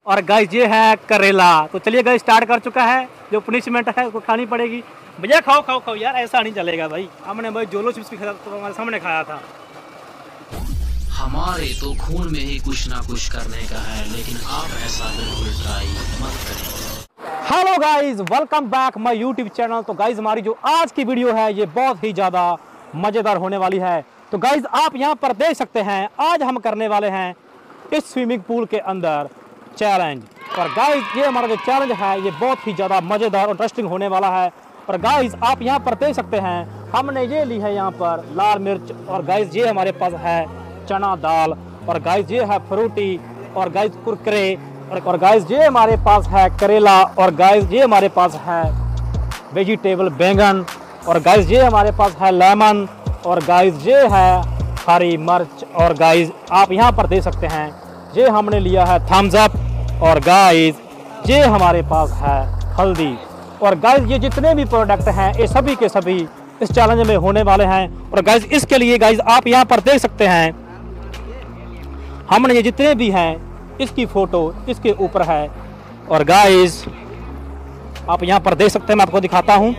और गाइस ये है करेला। तो चलिए गाइस स्टार्ट कर चुका है, जो पनिशमेंट है उसको खानी पड़ेगी। भैया खाओ खाओ खाओ यार, ऐसा नहीं चलेगा भाई। हमने भाई जोलो चिप्स भी खाया तो हमारे सामने खाया था। हमारे तो खून में ही कुछ ना कुछ करने का है, लेकिन आप ऐसा बिल्कुल ट्राई मत करें। Hello guys, welcome back my YouTube channel. तो गाइस हमारी जो आज की वीडियो है ये बहुत ही ज़्यादा मज़ेदार होने वाली है। तो गाइस आप यहाँ पर देख सकते हैं, आज हम करने वाले हैं इस स्विमिंग पूल के अंदर चैलेंज। और गाइस ये हमारा जो चैलेंज है ये बहुत ही ज़्यादा मज़ेदार और इंटरेस्टिंग होने वाला है। और गाइस आप यहाँ पर देख सकते हैं, हमने ये ली है यहाँ पर लाल मिर्च, और गाइस ये हमारे पास है चना दाल, और गाइस ये है फ्रूटी, और गाइस कुरकुरे, और गाइस ये हमारे पास है करेला, और गाइस ये हमारे पास है वेजिटेबल बैंगन, और गाइस ये हमारे पास है लेमन, और गाइस ये है हरी मिर्च, और गाइस आप यहाँ पर देख सकते हैं ये हमने लिया है थम्स अप, और गाइस ये हमारे पास है हल्दी। और गाइस ये जितने भी प्रोडक्ट हैं ये सभी के सभी इस चैलेंज में होने वाले हैं। और गाइस इसके लिए गाइस आप यहाँ पर देख सकते हैं, हमने ये जितने भी हैं इसकी फोटो इसके ऊपर है। और गाइस आप यहाँ पर देख सकते हैं, मैं आपको दिखाता हूँ।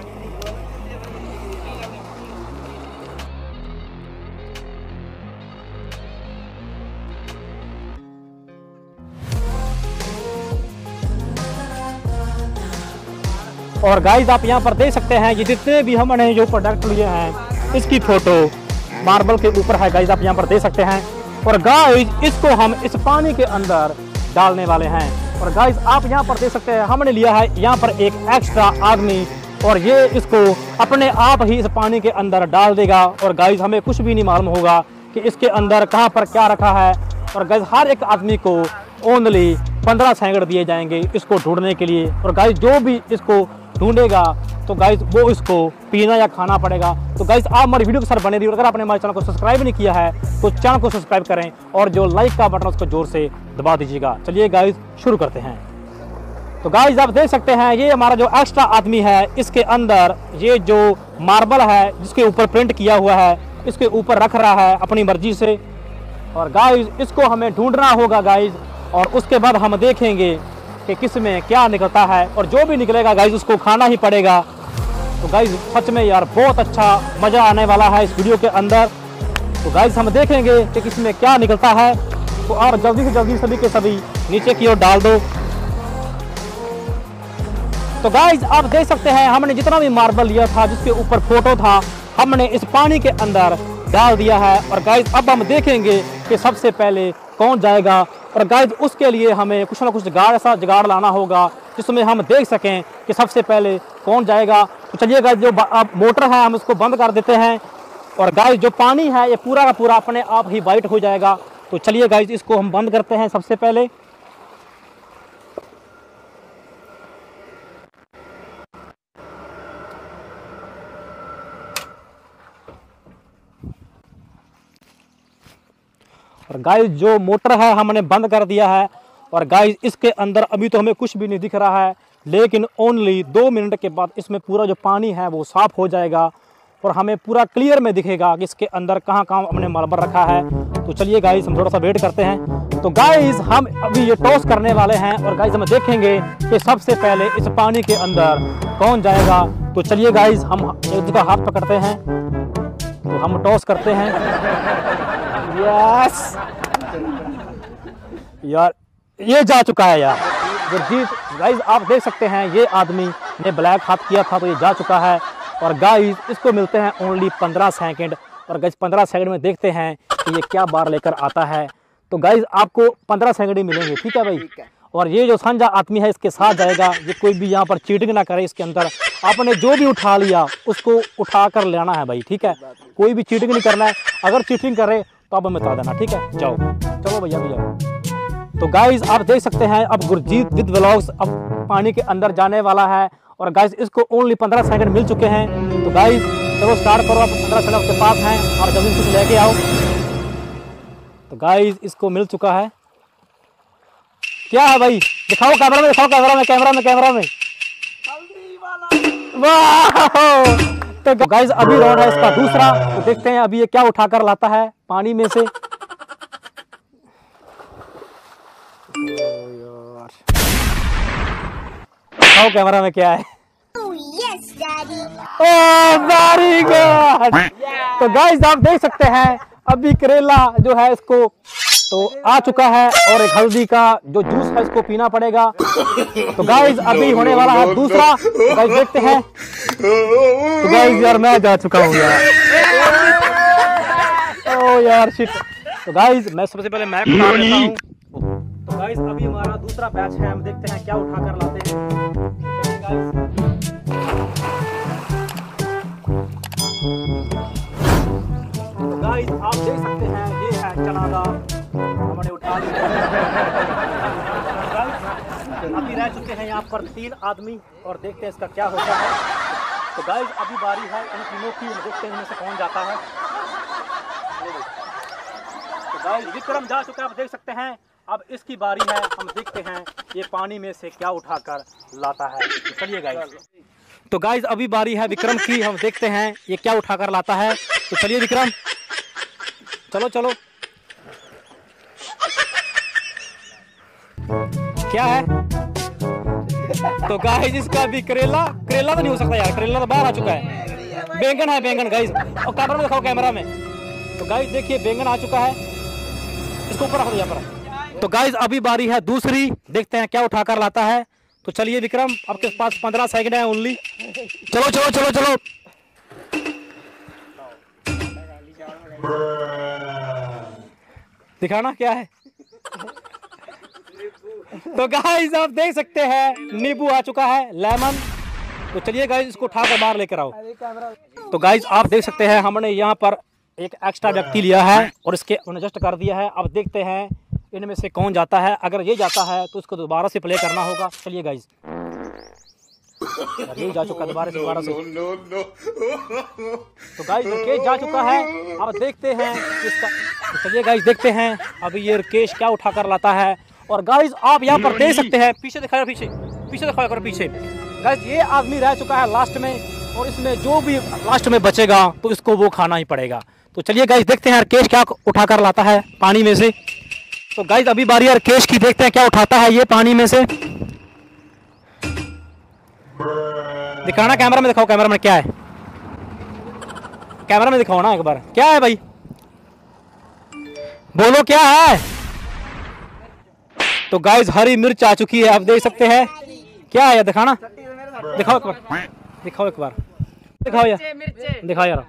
और गाइस आप यहाँ पर देख सकते हैं ये जितने भी हमने जो प्रोडक्ट लिए हैं इसकी फोटो मार्बल के ऊपर है। गाइस आप यहाँ पर देख सकते हैं। और गाइस इसको हम इस पानी के अंदर डालने वाले हैं। और गाइस आप यहाँ पर देख सकते हैं, हमने लिया है यहाँ पर एक एक्स्ट्रा आदमी, और ये इसको अपने आप ही इस पानी के अंदर डाल देगा। और गाइस हमें कुछ भी नहीं मालूम होगा कि इसके अंदर कहाँ पर क्या रखा है। और गाइस हर एक आदमी को ओनली 15 सेकंड दिए जाएंगे इसको ढूंढने के लिए। और गाइस जो भी इसको ढूंढेगा तो गाइस वो इसको पीना या खाना पड़ेगा। तो गाइस आप हमारी वीडियो के साथ बने रहिए। अगर आपने हमारे चैनल को सब्सक्राइब नहीं किया है तो चैनल को सब्सक्राइब करें, और जो लाइक का बटन उसको जोर से दबा दीजिएगा। चलिए गाइस शुरू करते हैं। तो गाइस आप देख सकते हैं ये हमारा जो एक्स्ट्रा आदमी है, इसके अंदर ये जो मार्बल है जिसके ऊपर प्रिंट किया हुआ है इसके ऊपर रख रहा है अपनी मर्जी से। और गाइस इसको हमें ढूंढना होगा गाइस, और उसके बाद हम देखेंगे कि किस में क्या निकलता है। और जो भी निकलेगा गाइस उसको खाना ही पड़ेगा। तो गाइस सच में यार बहुत अच्छा मज़ा आने वाला है इस वीडियो के अंदर। तो गाइस हम देखेंगे कि किस में क्या निकलता है। तो और जल्दी से जल्दी सभी के सभी नीचे की ओर डाल दो। तो गाइस आप देख सकते हैं, हमने जितना भी मार्बल लिया था जिसके ऊपर फोटो था हमने इस पानी के अंदर डाल दिया है। और गाइस अब हम देखेंगे कि सबसे पहले कौन जाएगा। और गाइस उसके लिए हमें कुछ ना कुछ ऐसा जुगाड़ लाना होगा जिसमें हम देख सकें कि सबसे पहले कौन जाएगा। तो चलिए गाइस जो मोटर है हम उसको बंद कर देते हैं। और गाइस जो पानी है ये पूरा का पूरा अपने आप ही वाइट हो जाएगा। तो चलिए गाइस इसको हम बंद करते हैं सबसे पहले। और गाइस जो मोटर है हमने बंद कर दिया है। और गाइस इसके अंदर अभी तो हमें कुछ भी नहीं दिख रहा है, लेकिन ओनली 2 मिनट के बाद इसमें पूरा जो पानी है वो साफ हो जाएगा और हमें पूरा क्लियर में दिखेगा कि इसके अंदर कहाँ कहाँ हमने मार्बल रखा है। तो चलिए गाइस हम थोड़ा सा वेट करते हैं। तो गाइस हम अभी ये टॉस करने वाले हैं, और गाइस हम देखेंगे कि सबसे पहले इस पानी के अंदर कौन जाएगा। तो चलिए गाइस हम एक दूसरा हाथ पकड़ते हैं, तो हम टॉस करते हैं। यस यार ये जा चुका है यार गुरजीत। गाइस आप देख सकते हैं ये आदमी ने ब्लैक हाथ किया था तो ये जा चुका है। और गाइस इसको मिलते हैं ओनली 15 सेकंड। और गाइस 15 सेकंड में देखते हैं कि ये क्या बार लेकर आता है। तो गाइस आपको 15 सेकंड ही मिलेंगे, ठीक है भाई। और ये जो संजा आदमी है इसके साथ जाएगा। ये कोई भी यहाँ पर चीटिंग ना करे। इसके अंदर आपने जो भी उठा लिया उसको उठा कर लेना है भाई, ठीक है। कोई भी चीटिंग नहीं करना है। अगर चीटिंग करे तो आप हमें बता देना, ठीक है। जाओ चलो भैया भैया। तो गाइस आप देख सकते हैं अब गुरजीत विद व्लॉग्स अब पानी के अंदर जाने वाला है। और गाइस इसको ओनली 15 सेकंड मिल चुके हैं। तो गाइस चलो स्टार्ट करो, आप 15 सेकंड आपके पास हैं और जल्दी कुछ लेके आओ। तो गाइस इसको मिल चुका है। क्या है भाई, दिखाओ कैमरा में, दिखाओ कैमरा में, कैमरा में, कैमरा में। वाह! तो गाइस अभी राउंड है इसका दूसरा। तो देखते हैं अभी ये क्या उठाकर लाता है पानी में से। दिखाओ कैमरा में क्या है। Oh very good. तो गाइस आप देख सकते हैं अभी करेला जो है इसको तो आ चुका है और एक हल्दी का जो जूस है इसको पीना पड़ेगा। तो गाइस अभी होने वाला है दूसरा। तो गाइस देखते हैं। तो गाइस यार मैं जा चुका हूँ यार। ओ यार शिट। तो गाइस मैं सबसे पहले मैप उठा लेता हूँ। तो गाइस अभी हमारा दूसरा बैच है, हम देखते हैं क्या उठा कर लाते हैं। तो गाइस आप देख सकते हैं ये है चना दाल हमने उठा लिया। अभी रह चुके हैं यहाँ पर 3 आदमी और देखते हैं इसका क्या होता है। तो गाइस अभी बारी है इन तीनों की, देखते हैं इनमें से कौन जाता है। तो गाइस विक्रम जा चुका है, आप देख सकते हैं। अब इसकी बारी है, हम देखते हैं ये पानी में से क्या उठाकर लाता है। तो चलिए गाइस। तो गाइस अभी बारी है विक्रम की, हम देखते हैं ये क्या उठाकर लाता है। तो चलिए विक्रम, चलो चलो। क्या है? तो गाइस इसका भी करेला तो नहीं हो सकता यार, करेला तो बाहर आ चुका है। बैंगन है, बैंगन गाइस। और कैमरा में दिखाओ, कैमरा में। तो गाइस देखिए बैंगन आ चुका है, इसको ऊपर रख दो यहाँ पर। तो गाइस अभी बारी है दूसरी, देखते हैं क्या उठाकर लाता है। तो चलिए विक्रम, आपके पास 15 सेकंड है ओनली। चलो चलो चलो चलो। दिखाना क्या है। तो गाइस आप देख सकते हैं नींबू आ चुका है, लेमन। तो चलिए गाइस इसको उठाकर बाहर लेकर आओ। तो गाइस आप देख सकते हैं हमने यहाँ पर एक एक्स्ट्रा व्यक्ति लिया है और इसके एडजस्ट कर दिया है। अब देखते हैं इनमें से कौन जाता है। अगर ये जाता है तो उसको दोबारा से प्ले करना होगा। चलिए गाइस, ये जा चुका दोबारा से। तो गाइस राकेश जा चुका है, अब देखते हैं इसका। तो चलिए गाइस देखते हैं अभी ये राकेश क्या उठा कर लाता है। और गाइस आप यहाँ पर देख सकते हैं, पीछे दिखाया, पीछे दिखाया करो पीछे। गाइस ये आदमी रह चुका है लास्ट में और इसमें जो भी लास्ट में बचेगा तो इसको वो खाना ही पड़ेगा। तो चलिए गाइस देखते हैं राकेश क्या उठा कर लाता है पानी में से। तो गाइस अभी बारी है राकेश की, देखते हैं क्या उठाता है ये पानी में से। दिखाना कैमरा में, दिखाओ कैमरा में क्या है। कैमरा में दिखाओ ना एक बार, क्या है भाई, बोलो क्या है। तो गाइस हरी मिर्च आ चुकी है, आप देख सकते हैं। क्या है यार, दिखाना, दिखाओ एक बार, दिखाओ एक बार, दिखाओ यार, दिखाओ यार।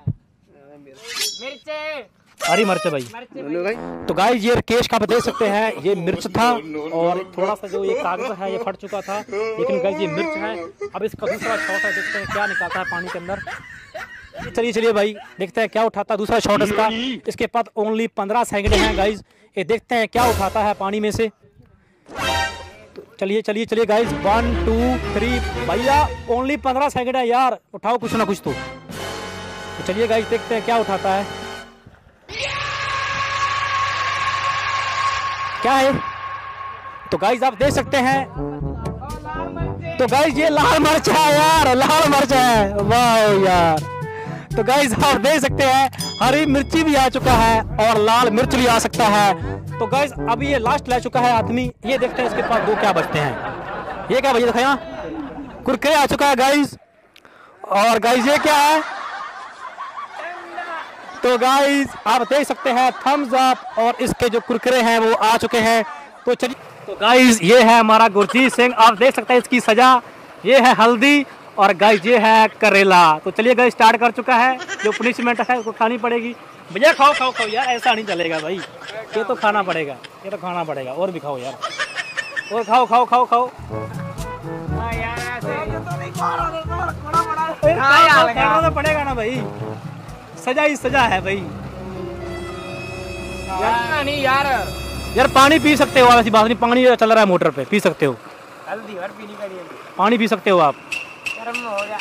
हरी मिर्च भाई। तो गाइस ये राकेश का आप देख सकते हैं, ये मिर्च था और थोड़ा सा जो ये कागज है ये फट चुका था, लेकिन गाइस ये मिर्च है। अब इसका दूसरा शॉट है, देखते हैं क्या निकालता है पानी के अंदर। चलिए चलिए भाई देखते हैं क्या उठाता है दूसरा शॉट इसका। इसके पास ओनली 15 सेकंड हैं गाइस, ये देखते हैं क्या उठाता है पानी में से। तो चलिए चलिए चलिए गाइस, 1 2 3 भैया ओनली 15 सेकंड है यार, उठाओ कुछ ना कुछ तो चलिए गाइस देखते हैं क्या उठाता है। क्या है? तो गाइस आप देख सकते हैं। तो गाइस ये लाल मिर्च है यार, लाल मिर्च है, वाह यार। तो गाइस आप देख सकते हैं हरी मिर्ची भी आ चुका है और लाल मिर्च भी आ सकता है। तो गाइस अभी ये लास्ट ले चुका है आदमी, ये देखते हैं इसके पास 2 क्या बचते हैं। ये क्या भैया दिखाया, कुरकुरे आ चुका है गाइस। और गाइस ये क्या है, तो गाइस आप देख सकते हैं थम्स अप और इसके जो कुरकुरे हैं वो आ चुके हैं। तो चलिए, तो गाइस ये है हमारा गुरजीत सिंह, आप देख सकते हैं इसकी सजा, ये है हल्दी और गाइस ये है करेला। तो चलिए गाइस स्टार्ट कर चुका है, जो पनिशमेंट है उसको खानी पड़ेगी। भैया खाओ खाओ खाओ यार, ऐसा नहीं चलेगा भाई, ये तो खाना पड़ेगा, ये तो खाना पड़ेगा। और भी खाओ यार, और खाओ खाओ खाओ खाओ, खाना तो पड़ेगा ना भाई, सजा ही सजा है भाई। नहीं यार, यार पानी पी सकते हो, ऐसी बात नहीं, पानी चल रहा है मोटर पे, पी सकते हो, हल्दी और पीनी करिए, पानी पी सकते हो आप। गर्म हो गया।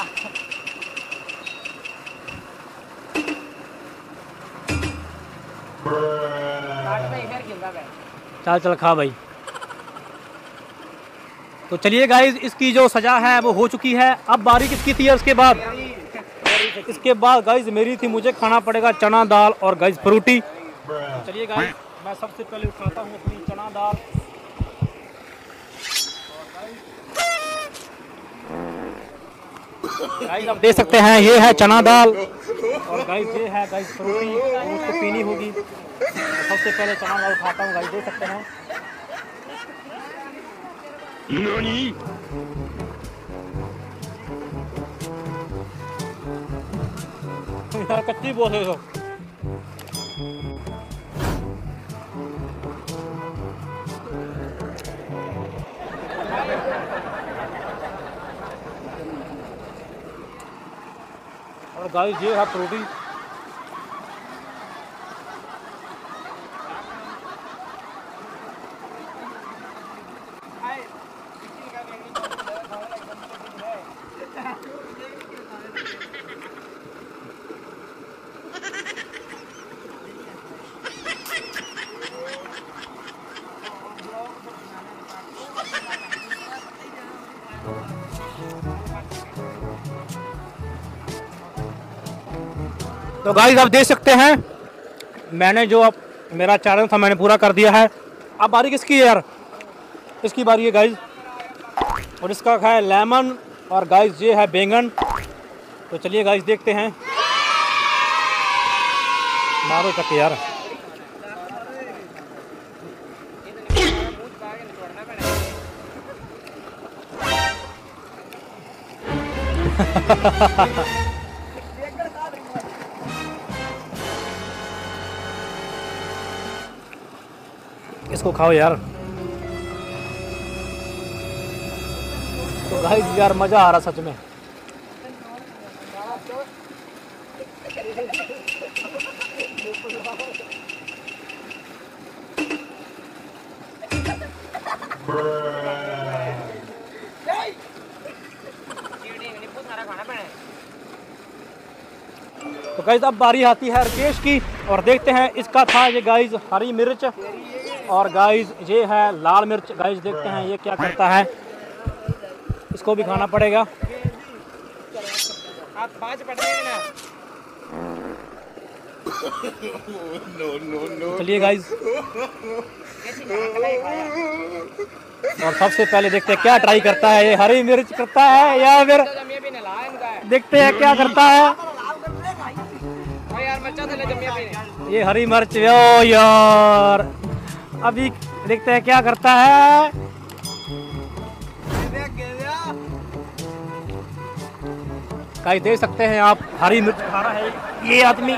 चल चल खा भाई। तो चलिए गाइस इसकी जो सजा है वो हो चुकी है। अब बारी किसकी थी इसके बाद गाइस मेरी थी, मुझे खाना पड़ेगा चना दाल और गाइस फ्रूटी। चलिए गाइस मैं सबसे पहले उठाता हूँ अपनी चना दाल। गाइस आप देख सकते हैं ये है चना दाल और गाइस ये है गाइस फ्रूटी और उसको पीनी होगी। सबसे पहले चना दाल खाता हूँ गाइस, देख सकते हैं। यार कच्ची बहुत है तो। और गाइस ये है फ्रूटी। तो गाइस आप देख सकते हैं मैंने जो अब मेरा चैलेंज था मैंने पूरा कर दिया है। अब बारी किसकी है यार? इसकी बारी है गाइस। और इसका है लेमन और गाइस ये है बैंगन। तो चलिए गाइस देखते हैं। मारो तक यार। इसको खाओ यार। तो गाइस यार मजा आ रहा सच में। तो गाइस अब बारी आती है राकेश की और देखते हैं इसका था ये गाइस हरी मिर्च और गाइस ये है लाल मिर्च। गाइस देखते हैं ये क्या करता है। इसको भी खाना पड़ेगा। आप 5 पढ़ने ना। चलिए गाइस और सबसे पहले देखते हैं क्या ट्राई करता है। ये हरी मिर्च करता है या फिर देखते हैं क्या करता है। ये हरी मिर्च यो यार अभी देखते हैं क्या करता है। गाइस देख सकते हैं आप हरी मिर्च खा रहा है ये आदमी।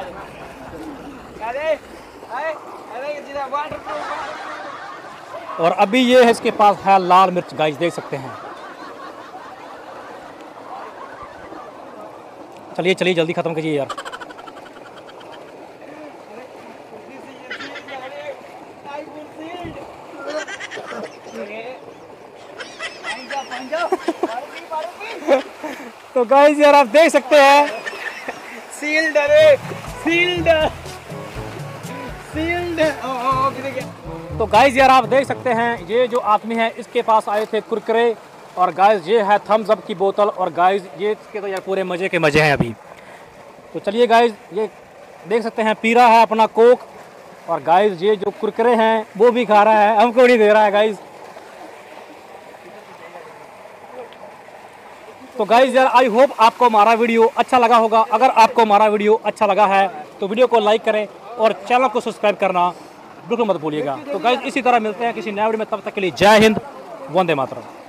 और अभी ये है इसके पास है लाल मिर्च। गाइस देख सकते हैं। चलिए चलिए जल्दी खत्म कीजिए यार। तो गाइस यार आप देख सकते हैं सील्ड अरे सील्ड तो गाइस यार आप देख सकते हैं ये जो आदमी है इसके पास आए थे कुरकुरे और गाइस ये है थम्स अप की बोतल और गाइस ये इसके तो यार पूरे मजे के मजे हैं अभी। तो चलिए गाइस ये देख सकते हैं पी रहा है अपना कोक और गाइस ये जो कुरकुरे हैं वो भी खा रहा है, हमको नहीं दे रहा है गाइस। तो गाइस यार आई होप आपको हमारा वीडियो अच्छा लगा होगा। अगर आपको हमारा वीडियो अच्छा लगा है तो वीडियो को लाइक करें और चैनल को सब्सक्राइब करना बिल्कुल मत भूलिएगा। तो गाइस इसी तरह मिलते हैं किसी नए वीडियो में, तब तक के लिए जय हिंद, वंदे मातरम।